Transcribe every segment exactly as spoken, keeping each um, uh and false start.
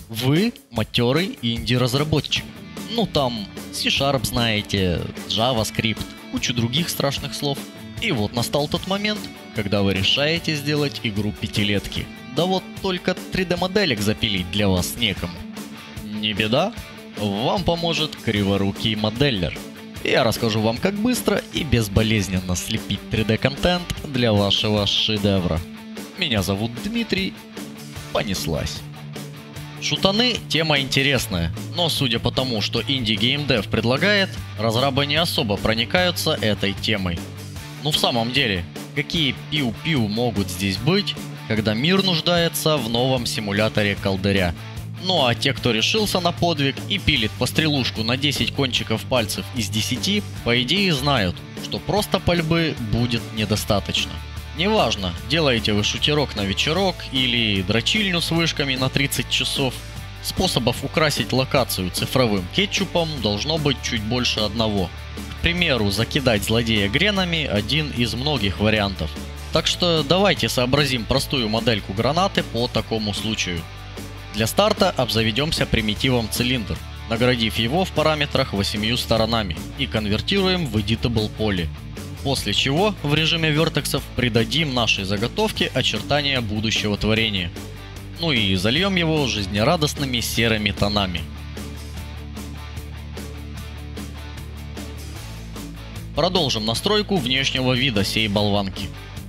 Вы матерый инди-разработчик. Ну там C-Sharp знаете, JavaScript, кучу других страшных слов. И вот настал тот момент, когда вы решаете сделать игру пятилетки. Да вот только три дэ-моделек запилить для вас некому. Не беда, вам поможет криворукий моделлер. Я расскажу вам, как быстро и безболезненно слепить три дэ-контент для вашего шедевра. Меня зовут Дмитрий. Понеслась. Шутаны – тема интересная, но судя по тому, что инди-геймдев предлагает, разрабы не особо проникаются этой темой. Ну в самом деле, какие пиу-пиу могут здесь быть, когда мир нуждается в новом симуляторе колдыря? Ну а те, кто решился на подвиг и пилит пострелушку на десять кончиков пальцев из десяти, по идее знают, что просто пальбы будет недостаточно. Неважно, делаете вы шутерок на вечерок или дрочильню с вышками на тридцать часов, способов украсить локацию цифровым кетчупом должно быть чуть больше одного. К примеру, закидать злодея гренами – один из многих вариантов. Так что давайте сообразим простую модельку гранаты по такому случаю. Для старта обзаведемся примитивом цилиндр, наградив его в параметрах восемью сторонами и конвертируем в editable poly. После чего в режиме вертексов придадим нашей заготовке очертания будущего творения. Ну и зальем его жизнерадостными серыми тонами. Продолжим настройку внешнего вида сей болванки.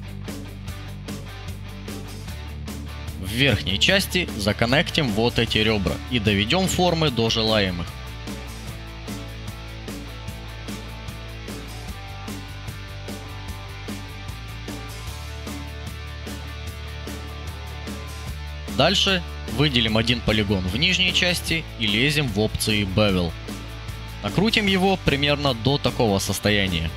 В верхней части законнектим вот эти ребра и доведем формы до желаемых. Дальше выделим один полигон в нижней части и лезем в опции Bevel. Накрутим его примерно до такого состояния.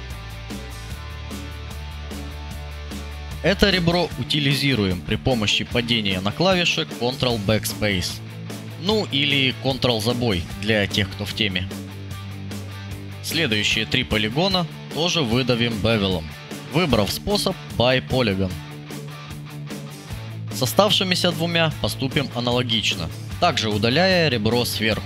Это ребро утилизируем при помощи падения на клавиши контрол бэкспейс. Ну или контрол забой для тех, кто в теме. Следующие три полигона тоже выдавим бевелом, выбрав способ by polygon. С оставшимися двумя поступим аналогично, также удаляя ребро сверху.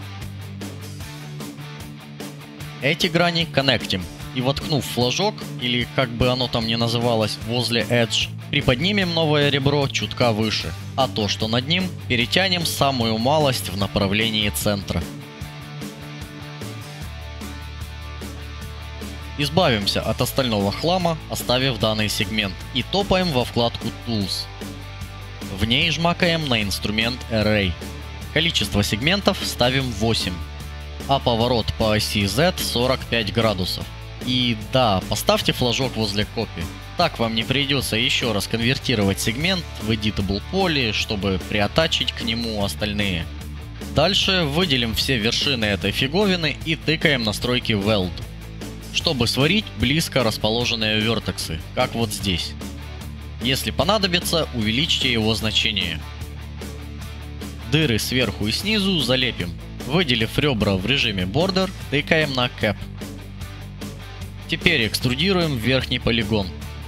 Эти грани коннектим и, воткнув флажок, или как бы оно там ни называлось, возле Edge, приподнимем новое ребро чутка выше, а то, что над ним, перетянем самую малость в направлении центра. Избавимся от остального хлама, оставив данный сегмент, и топаем во вкладку Tools. В ней жмакаем на инструмент Array. Количество сегментов ставим восемь, а поворот по оси Z сорок пять градусов. И да, поставьте флажок возле копи. Так вам не придется еще раз конвертировать сегмент в editable poly, чтобы приатачить к нему остальные. Дальше выделим все вершины этой фиговины и тыкаем настройки Weld, чтобы сварить близко расположенные вертексы, как вот здесь. Если понадобится, увеличьте его значение. Дыры сверху и снизу залепим. Выделив ребра в режиме Border, тыкаем на Cap. Теперь экструдируем верхний полигон.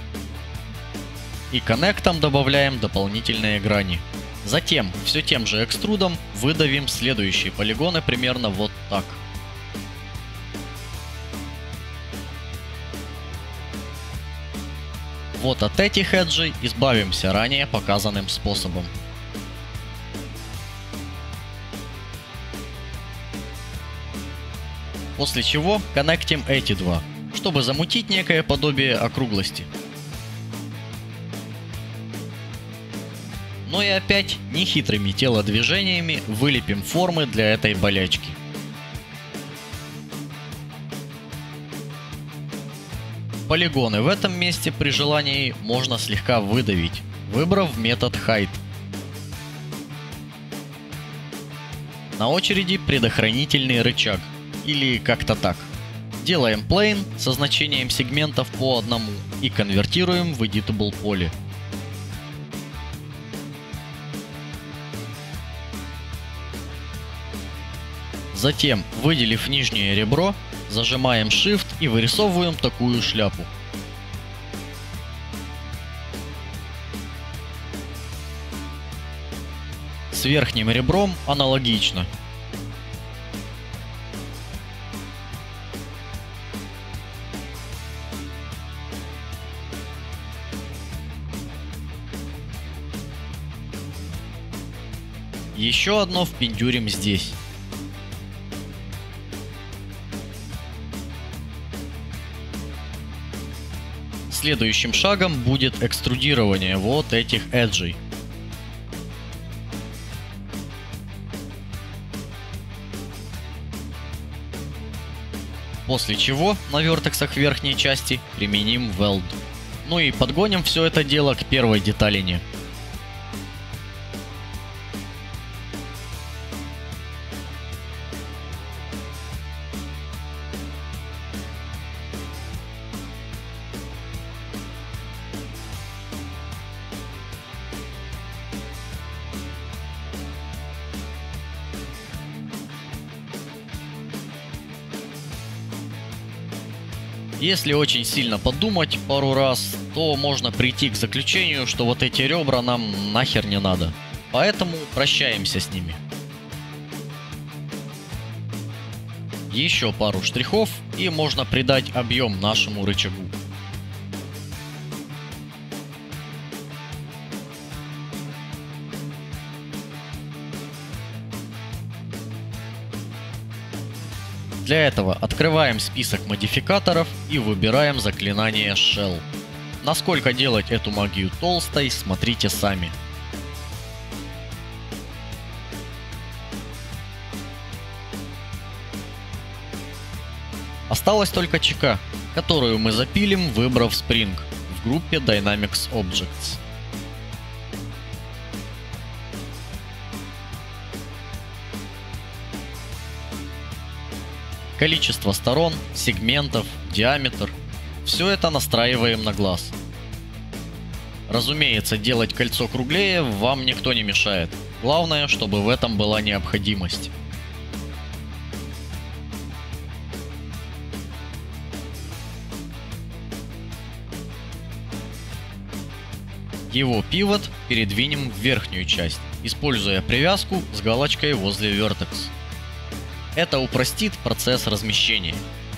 И коннектом добавляем дополнительные грани. Затем, все тем же экструдом, выдавим следующие полигоны примерно вот так. Вот от этих эджей избавимся ранее показанным способом. После чего коннектим эти два, чтобы замутить некое подобие округлости. Ну и опять нехитрыми телодвижениями вылепим формы для этой болячки. Полигоны в этом месте при желании можно слегка выдавить, выбрав метод Height. На очереди предохранительный рычаг, или как-то так. Делаем Plane со значением сегментов по одному и конвертируем в editable poly. Затем, выделив нижнее ребро, зажимаем Shift и вырисовываем такую шляпу. С верхним ребром аналогично. Еще одно впендюрим здесь. Следующим шагом будет экструдирование вот этих эджей. После чего на вертексах верхней части применим Weld. Ну и подгоним все это дело к первой деталине. Если очень сильно подумать пару раз, то можно прийти к заключению, что вот эти ребра нам нахер не надо. Поэтому прощаемся с ними. Еще пару штрихов, и можно придать объем нашему рычагу. Для этого открываем список модификаторов и выбираем заклинание Shell. Насколько делать эту магию толстой, смотрите сами. Осталась только ЧК, которую мы запилим, выбрав Spring в группе Dynamics Objects. Количество сторон, сегментов, диаметр – все это настраиваем на глаз. Разумеется, делать кольцо круглее вам никто не мешает. Главное, чтобы в этом была необходимость. Его пивот передвинем в верхнюю часть, используя привязку с галочкой возле Vertex. Это упростит процесс размещения.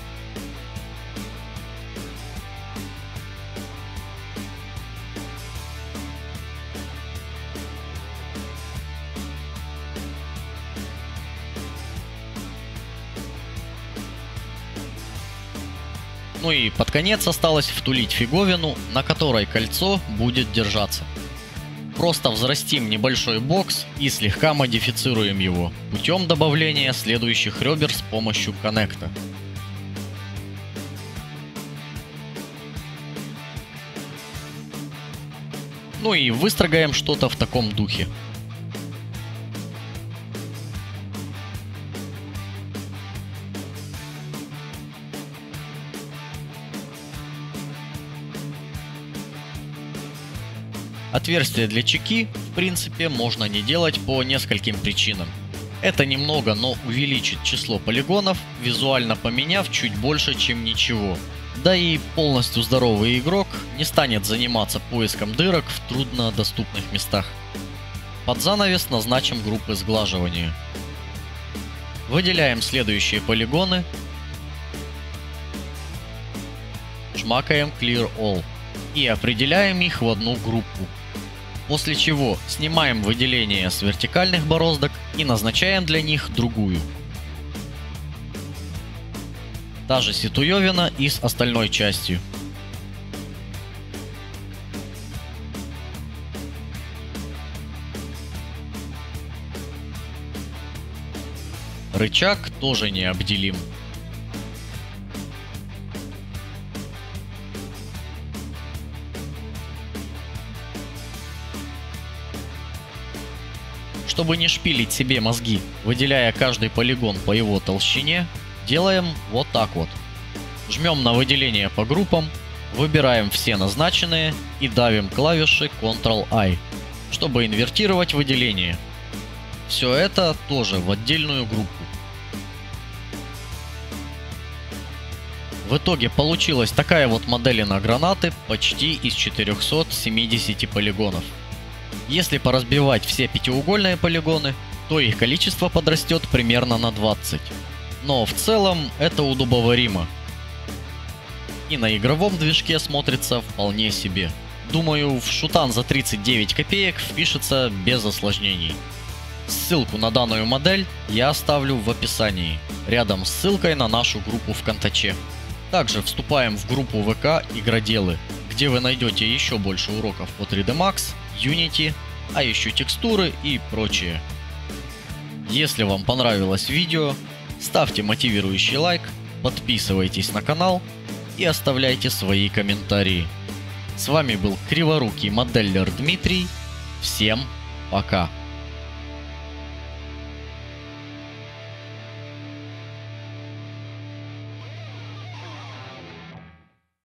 Ну и под конец осталось втулить фиговину, на которой кольцо будет держаться. Просто взрастим небольшой бокс и слегка модифицируем его путем добавления следующих ребер с помощью коннекта. Ну и выстрогаем что-то в таком духе. Отверстие для чеки, в принципе, можно не делать по нескольким причинам. Это немного, но увеличит число полигонов, визуально поменяв чуть больше, чем ничего. Да и полностью здоровый игрок не станет заниматься поиском дырок в труднодоступных местах. Под занавес назначим группы сглаживания. Выделяем следующие полигоны. Жмакаем Clear All. И определяем их в одну группу. После чего снимаем выделение с вертикальных бороздок и назначаем для них другую. Та же ситуевина и с остальной частью. Рычаг тоже не обделим. Чтобы не шпилить себе мозги, выделяя каждый полигон по его толщине, делаем вот так вот. Жмем на выделение по группам, выбираем все назначенные и давим клавиши контрол-I, чтобы инвертировать выделение. Все это тоже в отдельную группу. В итоге получилась такая вот моделина гранаты почти из четырёхсот семидесяти полигонов. Если поразбивать все пятиугольные полигоны, то их количество подрастет примерно на двадцать. Но в целом это удобоваримо. И на игровом движке смотрится вполне себе. Думаю, в шутан за тридцать девять копеек впишется без осложнений. Ссылку на данную модель я оставлю в описании, рядом с ссылкой на нашу группу ВКонтаче. Также вступаем в группу ВК Игроделы, где вы найдете еще больше уроков по три дэ Max, Unity, а еще текстуры и прочее. Если вам понравилось видео, ставьте мотивирующий лайк, подписывайтесь на канал и оставляйте свои комментарии. С вами был криворукий моделлер Дмитрий. Всем пока!